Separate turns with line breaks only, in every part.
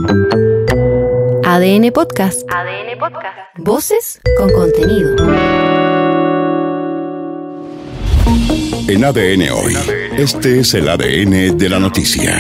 ADN Podcast. ADN Podcast. Voces con contenido.
En ADN Hoy, este es el ADN de la noticia.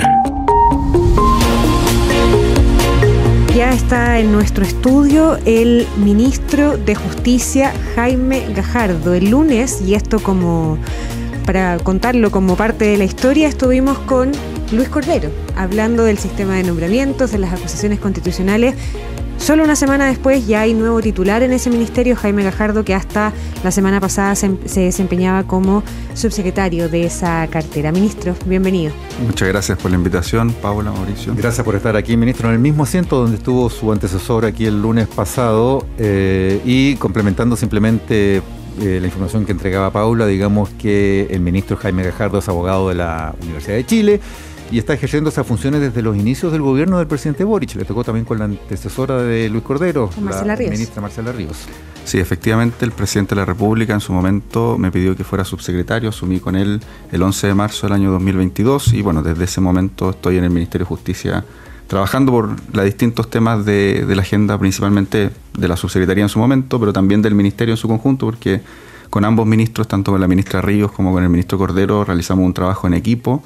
Ya está en nuestro estudio el ministro de Justicia, Jaime Gajardo. El lunes, y esto como para contarlo como parte de la historia, estuvimos con Luis Cordero, hablando del sistema de nombramientos, de las acusaciones constitucionales. Solo una semana después ya hay nuevo titular en ese ministerio, Jaime Gajardo, que hasta la semana pasada se desempeñaba como subsecretario de esa cartera. Ministro, bienvenido.
Muchas gracias por la invitación, Paula, Mauricio.
Gracias por estar aquí, ministro, en el mismo asiento donde estuvo su antecesor aquí el lunes pasado, y complementando simplemente la información que entregaba Paula, digamos que el ministro Jaime Gajardo es abogado de la Universidad de Chile y está ejerciendo esas funciones desde los inicios del gobierno del presidente Boric. Le tocó también con la antecesora de Luis Cordero, la ministra Marcela Ríos.
Sí, efectivamente, el presidente de la República en su momento me pidió que fuera subsecretario. Asumí con él el 11 de marzo del año 2022 y bueno, desde ese momento estoy en el Ministerio de Justicia trabajando por los distintos temas de la agenda, principalmente de la subsecretaría en su momento, pero también del ministerio en su conjunto, porque con ambos ministros, tanto con la ministra Ríos como con el ministro Cordero, realizamos un trabajo en equipo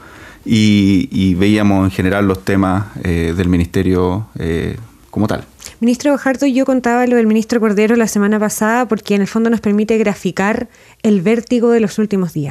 y veíamos en general los temas del ministerio como tal.
Ministro Gajardo, yo contaba lo del ministro Cordero la semana pasada porque en el fondo nos permite graficar el vértigo de los últimos días.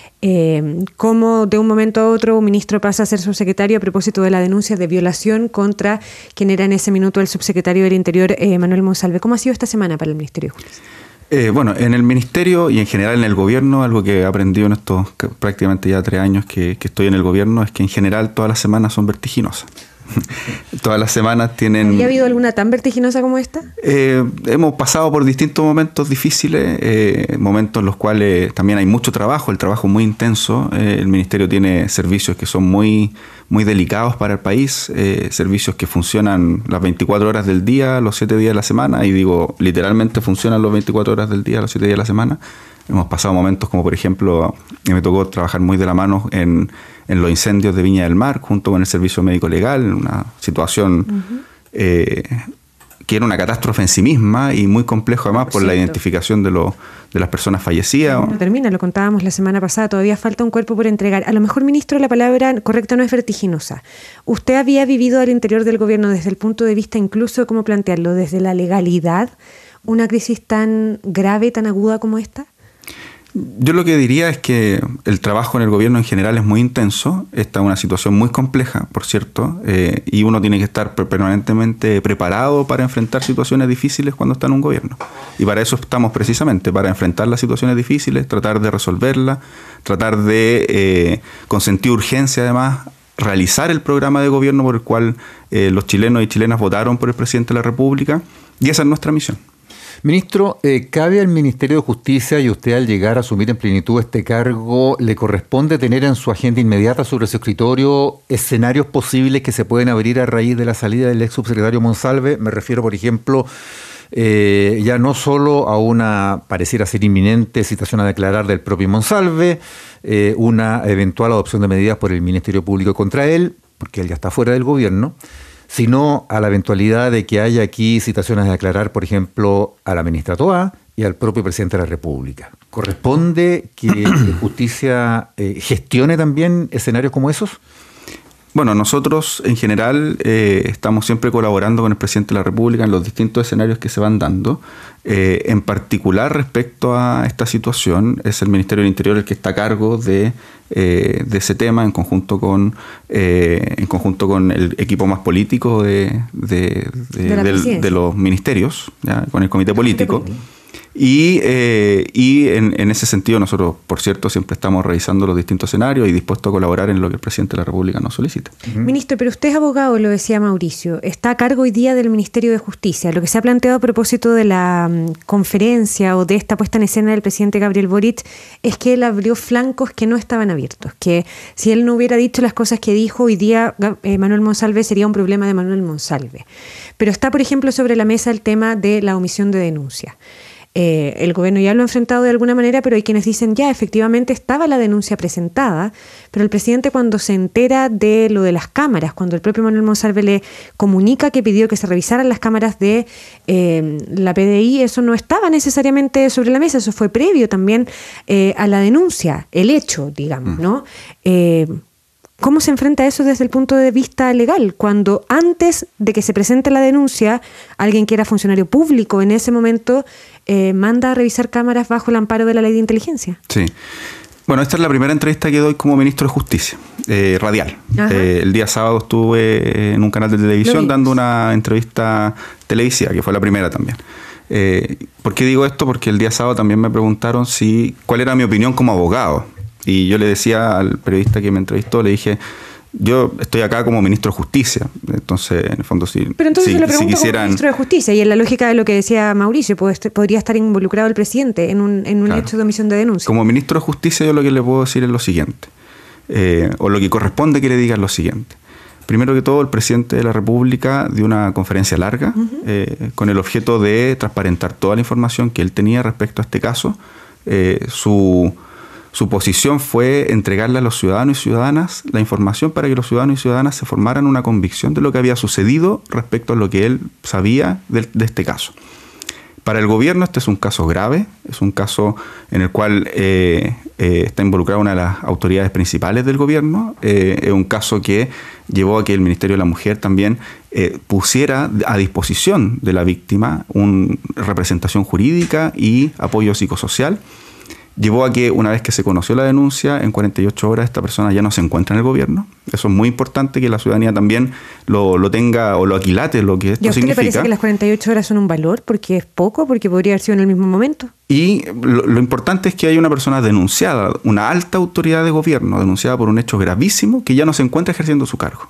Cómo de un momento a otro un ministro pasa a ser subsecretario a propósito de la denuncia de violación contra quien era en ese minuto el subsecretario del Interior, Manuel Monsalve. ¿Cómo ha sido esta semana para el Ministerio de Justicia?
Bueno, en el ministerio y en general en el gobierno, algo que he aprendido en estos prácticamente ya 3 años que estoy en el gobierno, es que en general todas las semanas son vertiginosas. Todas las semanas tienen... ¿Y ha
habido alguna tan vertiginosa como esta?
Hemos pasado por distintos momentos difíciles, momentos en los cuales también hay mucho trabajo, el trabajo es muy intenso. El ministerio tiene servicios que son muy delicados para el país, servicios que funcionan las 24 horas del día, los 7 días de la semana, y digo, literalmente funcionan los 24 horas del día, los 7 días de la semana. Hemos pasado momentos como, por ejemplo, me tocó trabajar muy de la mano en los incendios de Viña del Mar, junto con el Servicio Médico Legal, una situación que era una catástrofe en sí misma y muy complejo además por la identificación de las personas fallecidas.
No termina, lo contábamos la semana pasada, todavía falta un cuerpo por entregar. A lo mejor, ministro, la palabra correcta no es vertiginosa. ¿Usted había vivido al interior del gobierno desde el punto de vista incluso, ¿cómo plantearlo?, desde la legalidad, una crisis tan grave, tan aguda como esta?
Yo lo que diría es que el trabajo en el gobierno en general es muy intenso. Esta es una situación muy compleja, por cierto, y uno tiene que estar permanentemente preparado para enfrentar situaciones difíciles cuando está en un gobierno. Y para eso estamos precisamente, para enfrentar las situaciones difíciles, tratar de resolverlas, tratar de, con sentido de urgencia además, realizar el programa de gobierno por el cual los chilenos y chilenas votaron por el presidente de la República, y esa es nuestra misión.
Ministro, ¿cabe al Ministerio de Justicia y usted al llegar a asumir en plenitud este cargo, le corresponde tener en su agenda inmediata sobre su escritorio escenarios posibles que se pueden abrir a raíz de la salida del ex subsecretario Monsalve? Me refiero, por ejemplo, ya no solo a una, pareciera ser inminente, citación a declarar del propio Monsalve, una eventual adopción de medidas por el Ministerio Público contra él, porque él ya está fuera del gobierno, sino a la eventualidad de que haya aquí citaciones a declarar, por ejemplo, a la ministra Toá y al propio presidente de la República. ¿Corresponde que Justicia gestione también escenarios como esos?
Bueno, nosotros en general estamos siempre colaborando con el presidente de la República en los distintos escenarios que se van dando. En particular respecto a esta situación, es el Ministerio del Interior el que está a cargo de ese tema en conjunto con el equipo más político de los ministerios, ¿ya? Con el comité político. Y en ese sentido nosotros, por cierto, siempre estamos revisando los distintos escenarios y dispuestos a colaborar en lo que el presidente de la República nos solicita.
Ministro, pero usted es abogado, lo decía Mauricio, está a cargo hoy día del Ministerio de Justicia. Lo que se ha planteado a propósito de la conferencia o de esta puesta en escena del presidente Gabriel Boric es que él abrió flancos que no estaban abiertos, que si él no hubiera dicho las cosas que dijo hoy día, Manuel Monsalve sería un problema de Manuel Monsalve. Pero está, por ejemplo, sobre la mesa el tema de la omisión de denuncia. El gobierno ya lo ha enfrentado de alguna manera, pero hay quienes dicen ya, efectivamente estaba la denuncia presentada, pero el presidente cuando se entera de lo de las cámaras, cuando el propio Manuel Monsalve le comunica que pidió que se revisaran las cámaras de la PDI, eso no estaba necesariamente sobre la mesa, eso fue previo también a la denuncia, el hecho, digamos, ¿no? ¿Cómo se enfrenta a eso desde el punto de vista legal? Cuando antes de que se presente la denuncia, alguien que era funcionario público en ese momento manda a revisar cámaras bajo el amparo de la ley de inteligencia.
Sí. Bueno, esta es la primera entrevista que doy como ministro de Justicia, radial. El día sábado estuve en un canal de televisión dando una entrevista televisiva, que fue la primera también. ¿Por qué digo esto? Porque el día sábado también me preguntaron cuál era mi opinión como abogado. Y yo le decía al periodista que me entrevistó, le dije, yo estoy acá como ministro de Justicia. Entonces, en el fondo,
Pero entonces se lo pregunto como ministro de Justicia, y en la lógica de lo que decía Mauricio, podría estar involucrado el presidente en un claro, hecho de omisión de denuncia.
Como ministro de Justicia, yo lo que le puedo decir es lo siguiente, o lo que corresponde que le diga es lo siguiente. Primero que todo, el presidente de la República dio una conferencia larga con el objeto de transparentar toda la información que él tenía respecto a este caso. Su posición fue entregarle a los ciudadanos y ciudadanas la información para que los ciudadanos y ciudadanas se formaran una convicción de lo que había sucedido respecto a lo que él sabía de este caso. Para el gobierno este es un caso grave, es un caso en el cual está involucrada una de las autoridades principales del gobierno, es un caso que llevó a que el Ministerio de la Mujer también pusiera a disposición de la víctima una representación jurídica y apoyo psicosocial. Llevó a que una vez que se conoció la denuncia, en 48 horas esta persona ya no se encuentra en el gobierno. Eso es muy importante que la ciudadanía también lo tenga o lo aquilate, lo que esto significa. ¿Y a usted le parece
que las 48 horas son un valor? ¿Porque es poco? ¿Porque podría haber sido en el mismo momento?
Y lo importante es que hay una persona denunciada, una alta autoridad de gobierno, denunciada por un hecho gravísimo, que ya no se encuentra ejerciendo su cargo.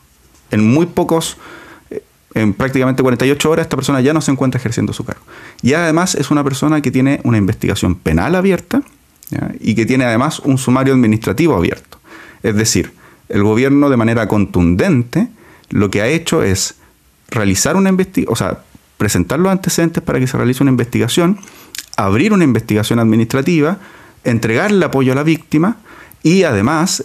En prácticamente 48 horas esta persona ya no se encuentra ejerciendo su cargo. Y además es una persona que tiene una investigación penal abierta, ¿ya? Y que tiene además un sumario administrativo abierto. Es decir, el gobierno de manera contundente lo que ha hecho es realizar una investigación, o sea, presentar los antecedentes para que se realice una investigación, abrir una investigación administrativa, entregarle apoyo a la víctima y además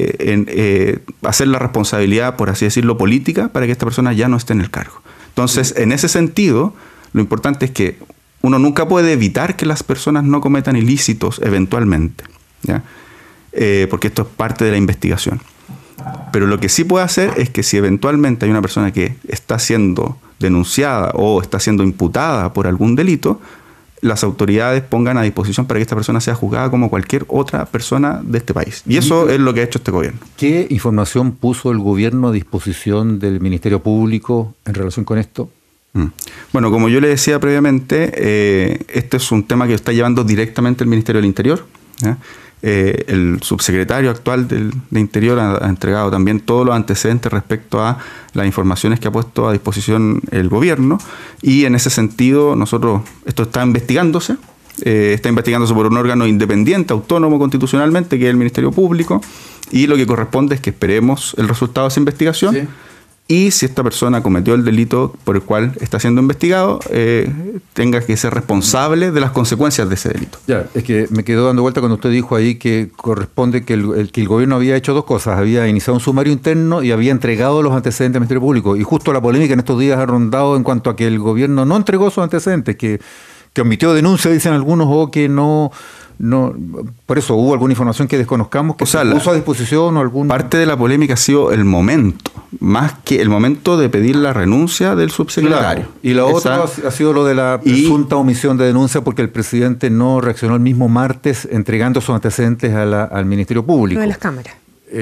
hacer la responsabilidad, por así decirlo, política para que esta persona ya no esté en el cargo. Entonces, en ese sentido, lo importante es que uno nunca puede evitar que las personas no cometan ilícitos eventualmente, ¿ya? Porque esto es parte de la investigación. Pero lo que sí puede hacer es que si eventualmente hay una persona que está siendo denunciada o está siendo imputada por algún delito, las autoridades pongan a disposición para que esta persona sea juzgada como cualquier otra persona de este país. Y eso es lo que ha hecho este gobierno.
¿Qué información puso el gobierno a disposición del Ministerio Público en relación con esto?
Bueno, como yo le decía previamente, este es un tema que está llevando directamente el Ministerio del Interior, ¿ya? El subsecretario actual de Interior ha entregado también todos los antecedentes respecto a las informaciones que ha puesto a disposición el gobierno, y en ese sentido esto está investigándose por un órgano independiente, autónomo constitucionalmente, que es el Ministerio Público, y lo que corresponde es que esperemos el resultado de esa investigación. Sí. Y si esta persona cometió el delito por el cual está siendo investigado, tenga que ser responsable de las consecuencias de ese delito.
Ya, es que me quedó dando vuelta cuando usted dijo ahí que corresponde que el gobierno había hecho dos cosas. Había iniciado un sumario interno y había entregado los antecedentes al Ministerio Público. Y justo la polémica en estos días ha rondado en cuanto a que el gobierno no entregó sus antecedentes, que omitió denuncia, dicen algunos, o que no. Por eso hubo alguna información que desconozcamos que se puso a disposición o algún...
Parte de la polémica ha sido el momento, más que el momento de pedir la renuncia del subsecretario.
Claro. Y la otra ha sido lo de la presunta omisión de denuncia, porque el presidente no reaccionó el mismo martes entregando sus antecedentes al Ministerio Público.
Lo de las cámaras.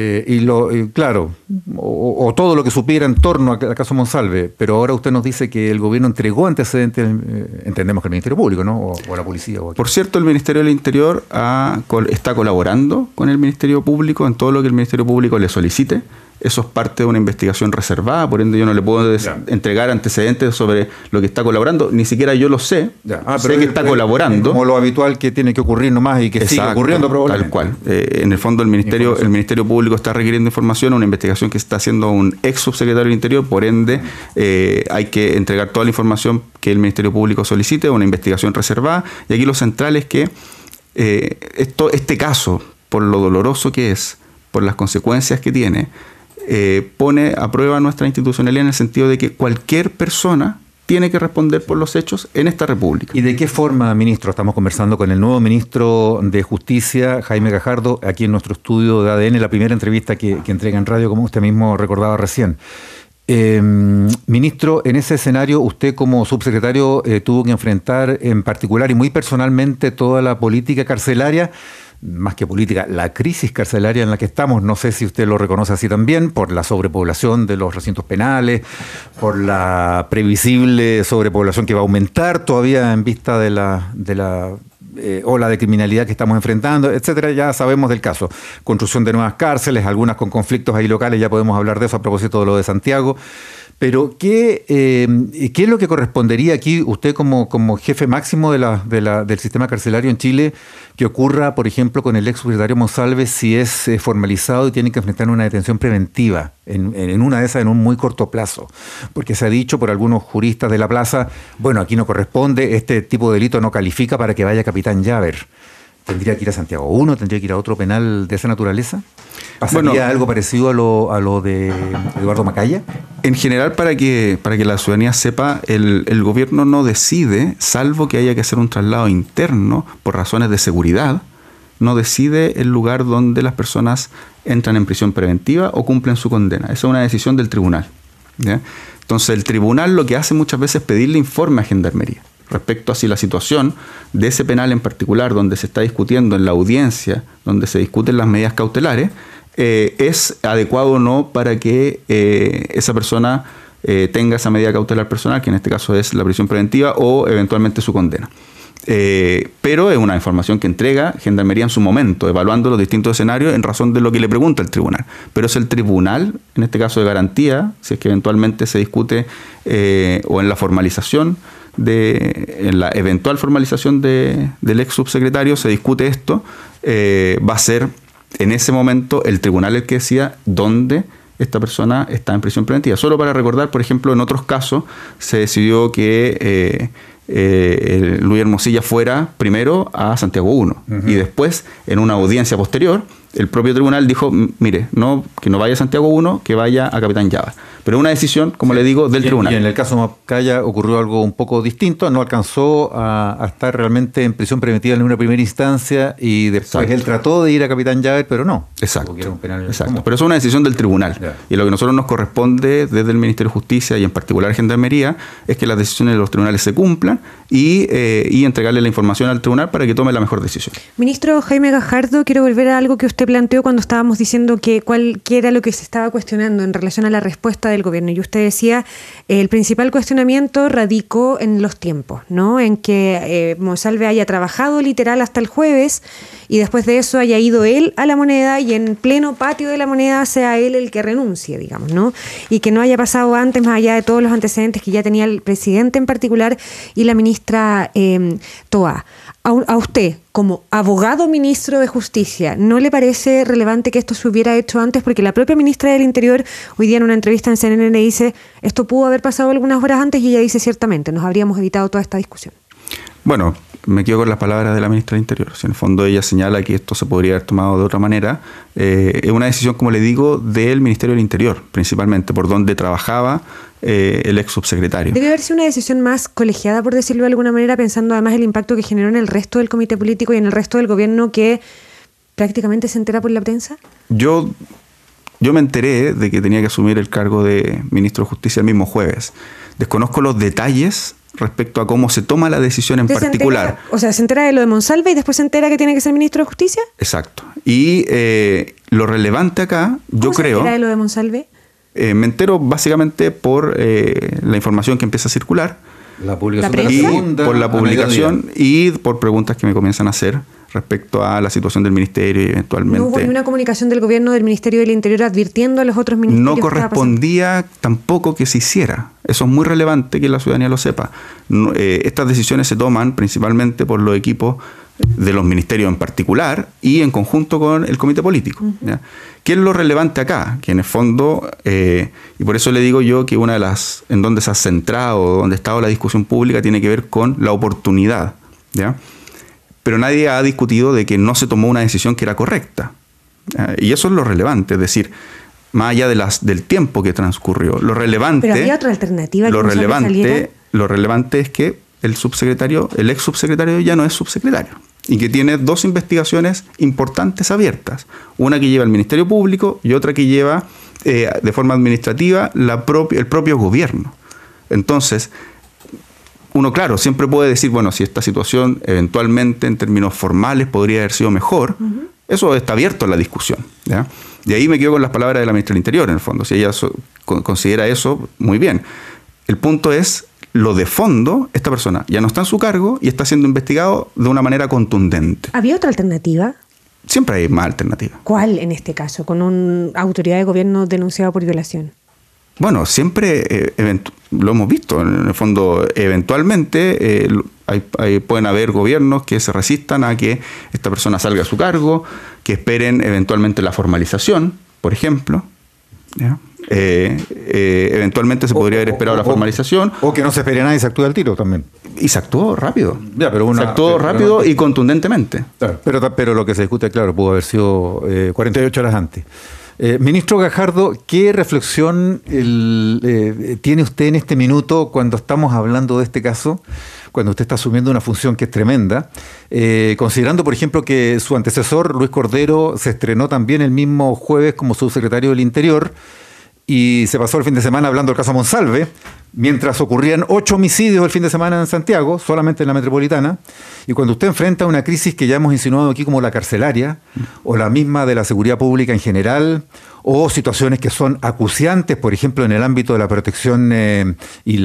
Claro, o todo lo que supiera en torno al caso Monsalve, pero ahora usted nos dice que el gobierno entregó antecedentes, entendemos que el Ministerio Público, ¿no? O la policía.
Por cierto, el Ministerio del Interior está colaborando con el Ministerio Público en todo lo que el Ministerio Público le solicite. eso es parte de una investigación reservada, por ende yo no le puedo entregar antecedentes sobre lo que está colaborando, ni siquiera yo lo sé, sé que está colaborando.
Como lo habitual que tiene que ocurrir nomás y que sigue ocurriendo probablemente.
Tal cual. En el fondo el Ministerio Público está requiriendo información, una investigación que está haciendo un ex subsecretario del Interior, por ende hay que entregar toda la información que el Ministerio Público solicite, una investigación reservada, y aquí lo central es que este caso, por lo doloroso que es, por las consecuencias que tiene, pone a prueba nuestra institucionalidad en el sentido de que cualquier persona tiene que responder por los hechos en esta república.
¿Y de qué forma, ministro? Estamos conversando con el nuevo ministro de Justicia, Jaime Gajardo, aquí en nuestro estudio de ADN, la primera entrevista que entrega en radio, como usted mismo recordaba recién. Ministro, en ese escenario usted como subsecretario tuvo que enfrentar en particular y muy personalmente toda la política carcelaria, más que política, la crisis carcelaria en la que estamos. No sé si usted lo reconoce así también, por la sobrepoblación de los recintos penales, por la previsible sobrepoblación que va a aumentar todavía en vista de la ola de criminalidad que estamos enfrentando, etcétera. Ya sabemos del caso. Construcción de nuevas cárceles, algunas con conflictos ahí locales, ya podemos hablar de eso a propósito de lo de Santiago. Pero, ¿qué es lo que correspondería aquí, usted como jefe máximo del sistema carcelario en Chile, que ocurra, por ejemplo, con el ex subsecretario Monsalve si es formalizado y tiene que enfrentar una detención preventiva, en una de esas en un muy corto plazo? Porque se ha dicho por algunos juristas de la plaza, bueno, aquí no corresponde, este tipo de delito no califica para que vaya Capitán Llaver. ¿Tendría que ir a Santiago 1? ¿Tendría que ir a otro penal de esa naturaleza? ¿Pasaría algo parecido a lo de Eduardo Macaya?
En general, para que la ciudadanía sepa, el gobierno no decide, salvo que haya que hacer un traslado interno por razones de seguridad, no decide el lugar donde las personas entran en prisión preventiva o cumplen su condena. Esa es una decisión del tribunal, ¿ya? Entonces, el tribunal lo que hace muchas veces es pedirle informe a Gendarmería respecto a si la situación de ese penal en particular, donde se está discutiendo en la audiencia, donde se discuten las medidas cautelares, es adecuado o no para que esa persona tenga esa medida cautelar personal, que en este caso es la prisión preventiva o eventualmente su condena. Pero es una información que entrega Gendarmería en su momento, evaluando los distintos escenarios en razón de lo que le pregunta el tribunal. Pero es el tribunal, en este caso de garantía, si es que eventualmente se discute o en la formalización, en la eventual formalización del ex subsecretario se discute esto, va a ser en ese momento el tribunal el que decida dónde esta persona está en prisión preventiva. Solo para recordar, por ejemplo, en otros casos se decidió que Luis Hermosilla fuera primero a Santiago 1 y después, en una audiencia posterior, el propio tribunal dijo, mire, que no vaya a Santiago 1, que vaya a Capitán Llaver. Pero una decisión, como le digo, del tribunal.
Y en el caso de Macaya ocurrió algo un poco distinto, no alcanzó a estar realmente en prisión preventiva en una primera instancia y después él trató de ir a Capitán Llaver, pero no.
Exacto. Pero eso es una decisión del tribunal. Ya. Y lo que a nosotros nos corresponde desde el Ministerio de Justicia y en particular Gendarmería es que las decisiones de los tribunales se cumplan y entregarle la información al tribunal para que tome la mejor decisión.
Ministro Jaime Gajardo, quiero volver a algo que usted planteó cuando estábamos diciendo qué era lo que se estaba cuestionando en relación a la respuesta del gobierno. Y usted decía, el principal cuestionamiento radicó en los tiempos, ¿no? En que Monsalve haya trabajado literal hasta el jueves y después de eso haya ido él a la Moneda y en pleno patio de la Moneda sea él el que renuncie, digamos, ¿no? Y que no haya pasado antes, más allá de todos los antecedentes que ya tenía el presidente en particular y la ministra Toá. A usted, como abogado ministro de Justicia, ¿no le parece relevante que esto se hubiera hecho antes? Porque la propia ministra del Interior hoy día en una entrevista en CNN dice, esto pudo haber pasado algunas horas antes, y ella dice, ciertamente, nos habríamos evitado toda esta discusión.
Bueno, me quedo con las palabras de la ministra del Interior. Si en el fondo ella señala que esto se podría haber tomado de otra manera, es una decisión, como le digo, del Ministerio del Interior, principalmente, por donde trabajaba el ex subsecretario.
Debe haber sido una decisión más colegiada, por decirlo de alguna manera, pensando además el impacto que generó en el resto del comité político y en el resto del gobierno, que prácticamente se entera por la prensa.
Yo me enteré de que tenía que asumir el cargo de ministro de Justicia el mismo jueves. Desconozco los detalles respecto a cómo se toma la decisión en particular.
Se entera de lo de Monsalve y después se entera que tiene que ser ministro de Justicia.
Exacto. Y lo relevante acá, yo creo... ¿Cómo se entera
de lo de Monsalve?
Me entero básicamente por la información que empieza a circular
La publicación
¿La
de la
prensa?
segunda,
por la
a
publicación
mediodía.
y por preguntas que me comienzan a hacer respecto a la situación del ministerio y eventualmente...
¿No hubo ni una comunicación del gobierno del Ministerio del Interior advirtiendo a los otros ministerios?
No
que estaba
correspondía tampoco que se hiciera. Eso es muy relevante que la ciudadanía lo sepa. Estas decisiones se toman principalmente por los equipos de los ministerios en particular y en conjunto con el comité político. ¿Ya? ¿Qué es lo relevante acá? Que en el fondo, y por eso le digo yo que una de las en donde se ha centrado, donde ha estado la discusión pública, tiene que ver con la oportunidad. ¿Ya? Pero nadie ha discutido de que no se tomó una decisión que era correcta. Y eso es lo relevante, es decir, más allá del tiempo que transcurrió. Lo relevante...
Pero había otra alternativa.
Lo relevante es que el ex subsecretario ya no es subsecretario y que tiene dos investigaciones importantes abiertas. Una que lleva el Ministerio Público y otra que lleva de forma administrativa el propio gobierno. Entonces, uno, claro, siempre puede decir, bueno, si esta situación eventualmente en términos formales podría haber sido mejor, eso está abierto a la discusión. ¿Ya? Y ahí me quedo con las palabras de la ministra del Interior, en el fondo. Si ella considera eso, muy bien. El punto es, lo de fondo, esta persona ya no está en su cargo y está siendo investigado de una manera contundente.
¿Había otra alternativa?
Siempre hay más alternativas.
¿Cuál en este caso? Con una autoridad de gobierno denunciada por violación.
Bueno, siempre lo hemos visto. En el fondo, eventualmente pueden haber gobiernos que se resistan a que esta persona salga a su cargo, que esperen eventualmente la formalización, por ejemplo. ¿Ya? Eventualmente se podría haber esperado la formalización.
O que no se espere nada y se actúe al tiro también.
Y se actuó rápido.
Ya, pero
se actuó rápido y contundentemente.
Claro, pero lo que se discute, claro, pudo haber sido 48 horas antes. Ministro Gajardo, ¿qué reflexión tiene usted en este minuto cuando estamos hablando de este caso? Cuando usted está asumiendo una función que es tremenda, considerando, por ejemplo, que su antecesor, Luis Cordero, se estrenó también el mismo jueves como subsecretario del Interior y se pasó el fin de semana hablando del caso Monsalve, mientras ocurrían 8 homicidios el fin de semana en Santiago, solamente en la metropolitana, y cuando usted enfrenta una crisis que ya hemos insinuado aquí como la carcelaria, o la misma de la seguridad pública en general, o situaciones que son acuciantes, por ejemplo, en el ámbito de la protección y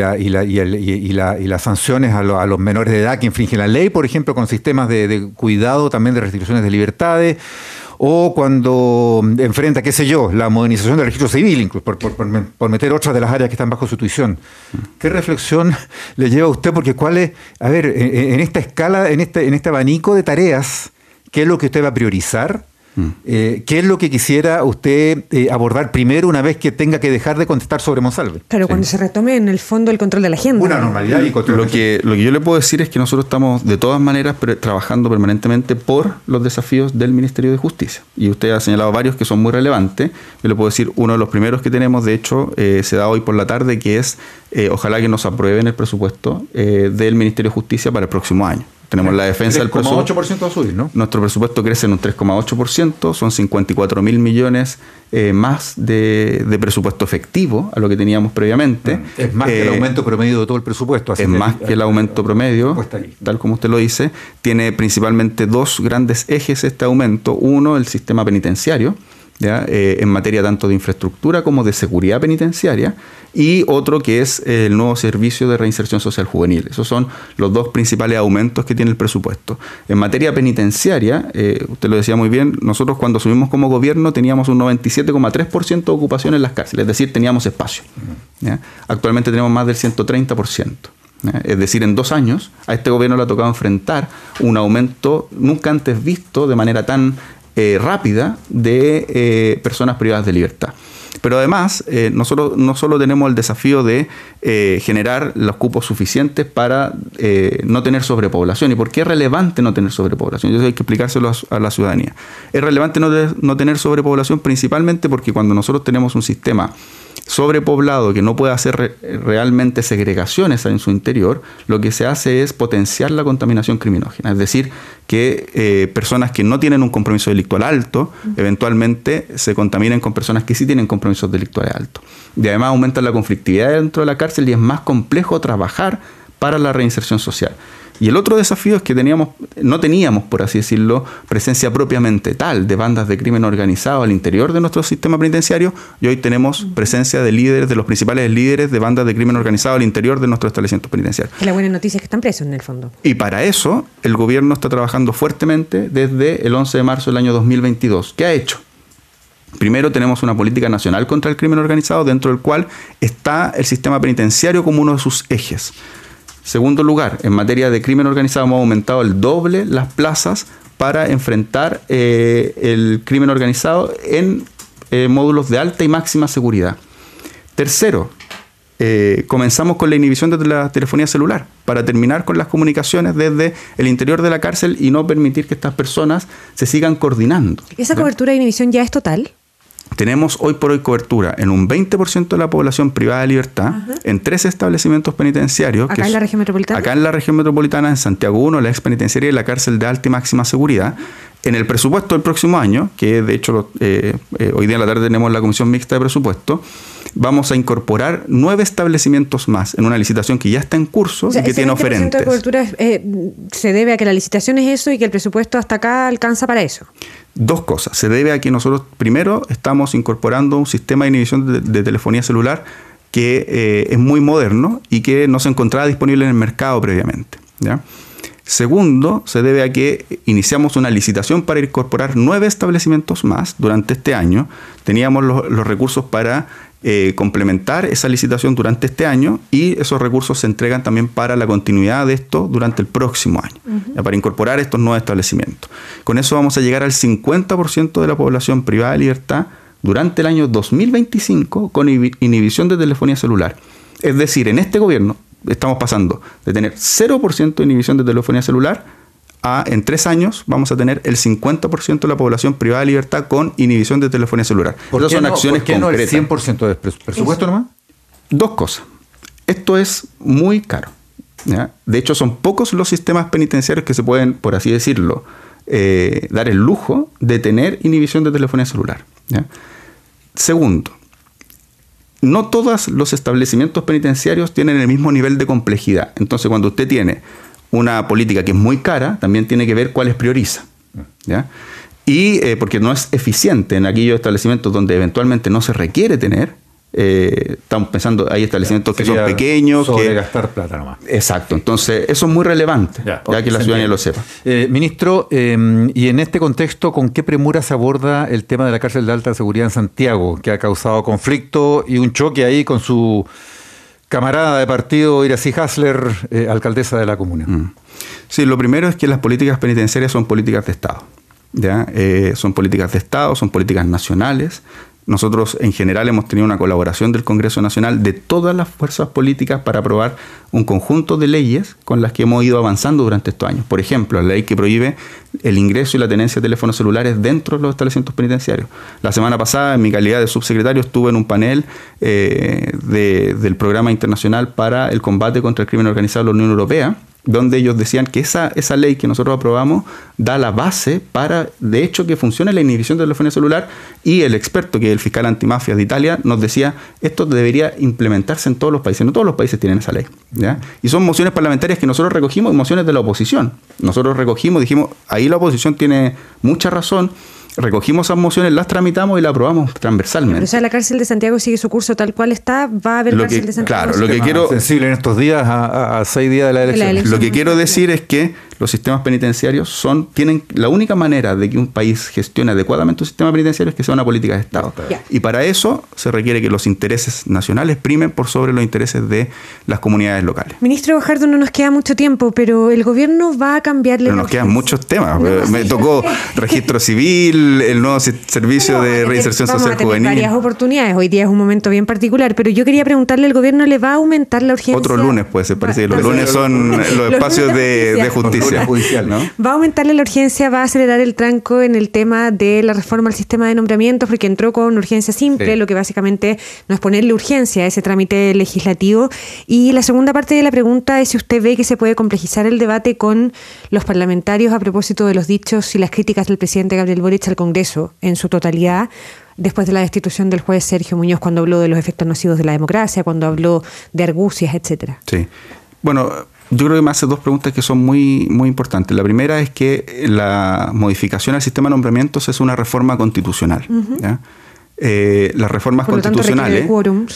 las sanciones a los menores de edad que infringen la ley, por ejemplo, con sistemas de cuidado, también de restricciones de libertades, o cuando enfrenta, qué sé yo, la modernización del registro civil, incluso por meter otras de las áreas que están bajo su tuición. ¿Qué reflexión le lleva a usted? Porque cuál es, a ver, en esta escala, en este abanico de tareas, ¿qué es lo que usted va a priorizar? ¿Qué es lo que quisiera usted abordar primero una vez que tenga que dejar de contestar sobre Monsalve?
Claro, cuando se retome en el fondo el control de la agenda.
Una normalidad y control.
Lo que yo le puedo decir es que nosotros estamos de todas maneras trabajando permanentemente por los desafíos del Ministerio de Justicia. Y usted ha señalado varios que son muy relevantes. Yo le puedo decir uno de los primeros que tenemos, de hecho, se da hoy por la tarde, que es ojalá que nos aprueben el presupuesto del Ministerio de Justicia para el próximo año. Tenemos la defensa del presupuesto.
3,8% a subir, ¿no?
Nuestro presupuesto crece en un 3,8%, son 54.000 millones más de presupuesto efectivo a lo que teníamos previamente.
Es más que el aumento promedio de todo el presupuesto.
Es más que el aumento promedio, tal como usted lo dice. Tiene principalmente dos grandes ejes este aumento. Uno, el sistema penitenciario, ¿ya? En materia tanto de infraestructura como de seguridad penitenciaria, y otro que es el nuevo servicio de reinserción social juvenil. Esos son los dos principales aumentos que tiene el presupuesto. En materia penitenciaria, usted lo decía muy bien, nosotros cuando asumimos como gobierno teníamos un 97,3% de ocupación en las cárceles, es decir, teníamos espacio. ¿Ya? Actualmente tenemos más del 130%. Es decir, en 2 años a este gobierno le ha tocado enfrentar un aumento nunca antes visto de manera tan rápida de personas privadas de libertad. Pero además, no solo tenemos el desafío de generar los cupos suficientes para no tener sobrepoblación. ¿Y por qué es relevante no tener sobrepoblación? Eso hay que explicárselo a la ciudadanía. Es relevante no tener sobrepoblación principalmente porque cuando nosotros tenemos un sistema sobrepoblado que no puede hacer realmente segregaciones en su interior, lo que se hace es potenciar la contaminación criminógena. Es decir, que personas que no tienen un compromiso delictual alto, eventualmente se contaminen con personas que sí tienen compromisos delictuales altos. Y además aumentan la conflictividad dentro de la cárcel y es más complejo trabajar para la reinserción social. Y el otro desafío es que no teníamos, por así decirlo, presencia propiamente tal de bandas de crimen organizado al interior de nuestro sistema penitenciario, y hoy tenemos presencia de líderes, de los principales líderes de bandas de crimen organizado al interior de nuestros establecimientos penitenciarios.
La buena noticia es que están presos en el fondo.
Y para eso el gobierno está trabajando fuertemente desde el 11 de marzo del año 2022. ¿Qué ha hecho? Primero, tenemos una política nacional contra el crimen organizado, dentro del cual está el sistema penitenciario como uno de sus ejes. Segundo lugar, en materia de crimen organizado hemos aumentado el doble las plazas para enfrentar el crimen organizado en módulos de alta y máxima seguridad. Tercero, comenzamos con la inhibición de la telefonía celular para terminar con las comunicaciones desde el interior de la cárcel y no permitir que estas personas se sigan coordinando.
¿Esa cobertura de inhibición ya es total?
Tenemos hoy por hoy cobertura en un 20% de la población privada de libertad, en 3 establecimientos penitenciarios.
¿Acá en la región metropolitana?
Acá en la región metropolitana, en Santiago 1, la ex penitenciaria y la cárcel de alta y máxima seguridad. En el presupuesto del próximo año, que de hecho hoy día en la tarde tenemos la comisión mixta de presupuesto, vamos a incorporar 9 establecimientos más en una licitación que ya está en curso, o sea, y que tiene oferentes.
¿El 20% de cobertura se debe a que la licitación es eso y que el presupuesto hasta acá alcanza para eso?
2 cosas. Se debe a que nosotros primero estamos incorporando un sistema de inhibición de telefonía celular que es muy moderno y que no se encontraba disponible en el mercado previamente, ¿ya? Segundo, se debe a que iniciamos una licitación para incorporar 9 establecimientos más durante este año. Teníamos los recursos para complementar esa licitación durante este año, y esos recursos se entregan también para la continuidad de esto durante el próximo año, para incorporar estos 9 establecimientos. Con eso vamos a llegar al 50% de la población privada de libertad durante el año 2025 con inhibición de telefonía celular. Es decir, en este gobierno estamos pasando de tener 0% de inhibición de telefonía celular a, en 3 años, vamos a tener el 50% de la población privada de libertad con inhibición de telefonía celular.
¿Por qué no el 100% de presupuesto nomás? 2 cosas.
Esto es muy caro, ¿ya? De hecho, son pocos los sistemas penitenciarios que se pueden, por así decirlo, dar el lujo de tener inhibición de telefonía celular, ¿ya? Segundo, no todos los establecimientos penitenciarios tienen el mismo nivel de complejidad. Entonces, cuando usted tiene una política que es muy cara, también tiene que ver cuáles prioriza, ¿ya? Y porque no es eficiente en aquellos establecimientos donde eventualmente no se requiere tener. Estamos pensando, hay establecimientos que son pequeños.
Sobre gastar plata nomás.
Exacto. Entonces, eso es muy relevante, ya que la ciudadanía lo sepa.
Ministro, y en este contexto, ¿con qué premura se aborda el tema de la cárcel de alta seguridad en Santiago, que ha causado conflicto y un choque ahí con su camarada de partido, Iracy Hasler, alcaldesa de la comuna?
Sí, lo primero es que las políticas penitenciarias son políticas de Estado, ¿ya? Son políticas de Estado, son políticas nacionales. Nosotros en general hemos tenido una colaboración del Congreso Nacional de todas las fuerzas políticas para aprobar un conjunto de leyes con las que hemos ido avanzando durante estos años. Por ejemplo, la ley que prohíbe el ingreso y la tenencia de teléfonos celulares dentro de los establecimientos penitenciarios. La semana pasada, en mi calidad de subsecretario, estuve en un panel del Programa Internacional para el Combate contra el Crimen Organizado de la Unión Europea, donde ellos decían que esa ley que nosotros aprobamos da la base para, de hecho, que funcione la inhibición de telefonía celular, y el experto, que es el fiscal antimafia de Italia, nos decía, esto debería implementarse en todos los países. No todos los países tienen esa ley, ¿ya? Y son mociones parlamentarias que nosotros recogimos, mociones de la oposición. Nosotros recogimos, dijimos, ahí la oposición tiene mucha razón. Recogimos esas mociones, las tramitamos y las aprobamos transversalmente.
Pero, o sea, la cárcel de Santiago sigue su curso tal cual está, va a haber cárcel de Santiago.
Claro, lo que quiero...
sensible en estos días, a 6 días de la elección.
Lo que quiero decir es que los sistemas penitenciarios tienen la única manera de que un país gestione adecuadamente un sistema penitenciario es que sea una política de Estado. Y para eso se requiere que los intereses nacionales primen por sobre los intereses de las comunidades locales.
Ministro Gajardo, no nos queda mucho tiempo, pero el gobierno va a cambiarle...
Pero nos quedan muchos temas. Me tocó registro civil, el nuevo servicio de reinserción social juvenil.
Vamos a tener varias oportunidades. Hoy día es un momento bien particular, pero yo quería preguntarle, ¿el gobierno le va a aumentar la urgencia?
Otro lunes, pues, parece que los lunes son los espacios de justicia. Judicial, ¿no?
Va a aumentarle la urgencia, va a acelerar el tranco en el tema de la reforma al sistema de nombramientos, porque entró con urgencia simple, lo que básicamente no es ponerle urgencia a ese trámite legislativo. Y la segunda parte de la pregunta es si usted ve que se puede complejizar el debate con los parlamentarios a propósito de los dichos y las críticas del presidente Gabriel Boric al Congreso en su totalidad, después de la destitución del juez Sergio Muñoz, cuando habló de los efectos nocivos de la democracia, cuando habló de argucias, etcétera.
Sí. Bueno, Yo creo que me hace dos preguntas que son muy, muy importantes. La primera es que la modificación al sistema de nombramientos es una reforma constitucional. ¿Ya? Las reformas constitucionales,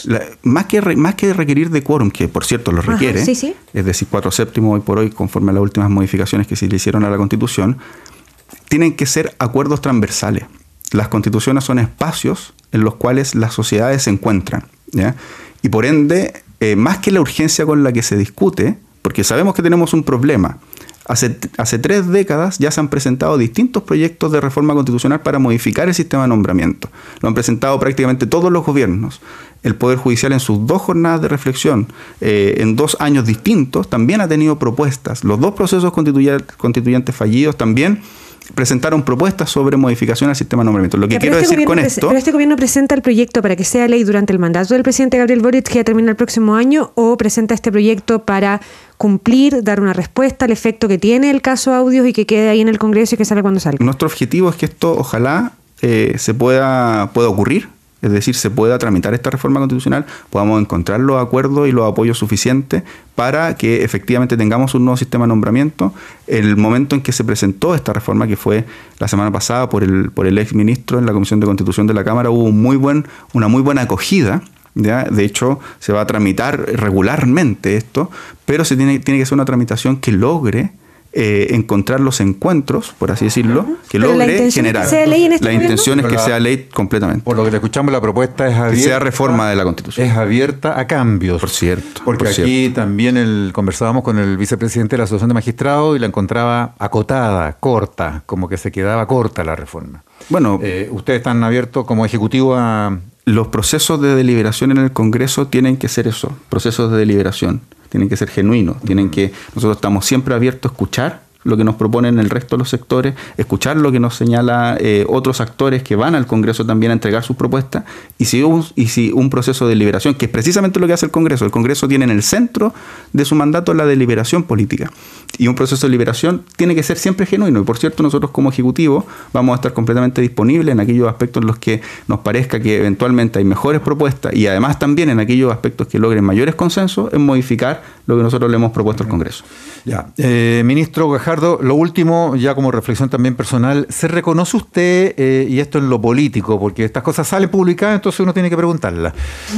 más que requerir de quórum, que por cierto lo requiere,
sí.
Es decir, 4/7 hoy por hoy, conforme a las últimas modificaciones que se le hicieron a la Constitución, tienen que ser acuerdos transversales. Las constituciones son espacios en los cuales las sociedades se encuentran, ¿ya? Y por ende, más que la urgencia con la que se discute, porque sabemos que tenemos un problema. Hace 3 décadas ya se han presentado distintos proyectos de reforma constitucional para modificar el sistema de nombramiento. Lo han presentado prácticamente todos los gobiernos. El Poder Judicial en sus 2 jornadas de reflexión, en 2 años distintos, también ha tenido propuestas. Los 2 procesos constituyentes fallidos también presentaron propuestas sobre modificación al sistema de nombramiento. Lo que quiero decir con esto...
¿Pero este gobierno presenta el proyecto para que sea ley durante el mandato del presidente Gabriel Boric, que ya termina el próximo año, o presenta este proyecto para cumplir, dar una respuesta al efecto que tiene el caso Audios y que quede ahí en el Congreso y que salga cuando salga?
Nuestro objetivo es que esto ojalá se pueda ocurrir. Es decir, se pueda tramitar esta reforma constitucional, podamos encontrar los acuerdos y los apoyos suficientes para que efectivamente tengamos un nuevo sistema de nombramiento. El momento en que se presentó esta reforma, que fue la semana pasada por el ex ministro en la Comisión de Constitución de la Cámara, hubo una muy buena acogida. ¿Ya? De hecho, se va a tramitar regularmente esto, pero tiene que ser una tramitación que logre encontrar los encuentros, por así decirlo, que logre generar. La intención es que sea ley completamente.
Por lo que le escuchamos, la propuesta es abierta.
Que sea reforma de la Constitución.
Es abierta a cambios.
Por cierto.
Porque aquí también conversábamos con el vicepresidente de la Asociación de Magistrados y la encontraba acotada, corta, como que se quedaba corta la reforma. Bueno, ustedes están abiertos como ejecutivo a...
Los procesos de deliberación en el Congreso tienen que ser eso, procesos de deliberación. Tienen que ser genuinos, nosotros estamos siempre abiertos a escuchar lo que nos proponen el resto de los sectores, escuchar lo que nos señala otros actores que van al Congreso también a entregar sus propuestas, y si un proceso de deliberación, que es precisamente lo que hace el Congreso tiene en el centro de su mandato la deliberación política, y un proceso de deliberación tiene que ser siempre genuino. Y por cierto, nosotros como Ejecutivo vamos a estar completamente disponibles en aquellos aspectos en los que nos parezca que eventualmente hay mejores propuestas, y además también en aquellos aspectos que logren mayores consensos, en modificar lo que nosotros le hemos propuesto al Congreso.
Ya. Ministro Gajardo, lo último, ya como reflexión también personal, ¿se reconoce usted, y esto en lo político, porque estas cosas salen publicadas, entonces uno tiene que preguntarlas,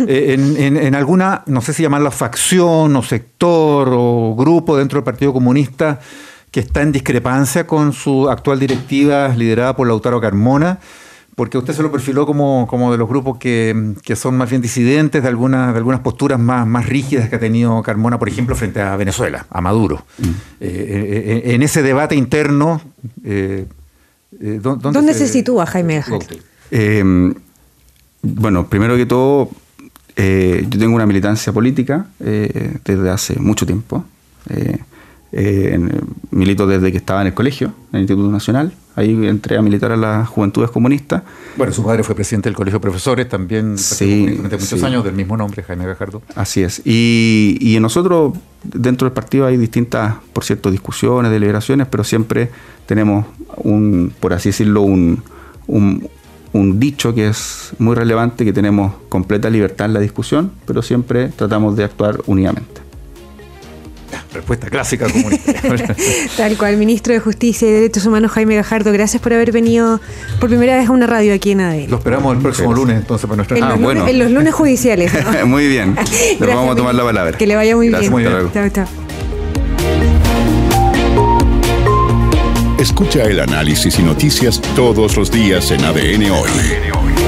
en alguna, no sé si llamarla facción o sector o grupo dentro del Partido Comunista que está en discrepancia con su actual directiva liderada por Lautaro Carmona? Porque usted se lo perfiló como de los grupos que son más bien disidentes de algunas posturas más rígidas que ha tenido Carmona, por ejemplo, frente a Venezuela, a Maduro. En ese debate interno,
¿dónde se sitúa Jaime Gajardo?
Bueno, primero que todo, yo tengo una militancia política desde hace mucho tiempo. Milito desde que estaba en el colegio, en el Instituto Nacional. Ahí entré a militar a las Juventudes Comunistas.
Bueno, su padre fue presidente del Colegio de Profesores, también durante muchos años, del mismo nombre, Jaime Gajardo.
Así es. Y nosotros, dentro del partido, hay distintas, por cierto, discusiones, deliberaciones, pero siempre tenemos por así decirlo, un dicho que es muy relevante, que tenemos completa libertad en la discusión, pero siempre tratamos de actuar unidamente.
Respuesta clásica comunista.
Tal cual, ministro de Justicia y Derechos Humanos Jaime Gajardo, gracias por haber venido por primera vez a una radio aquí en ADN.
Lo esperamos el próximo lunes, entonces, para nuestra...
En los lunes judiciales, ¿no?
Muy bien, le vamos a tomar la palabra.
Que le vaya muy bien.
Muy bien.
Chao.
Escucha el análisis y noticias todos los días en ADN Hoy.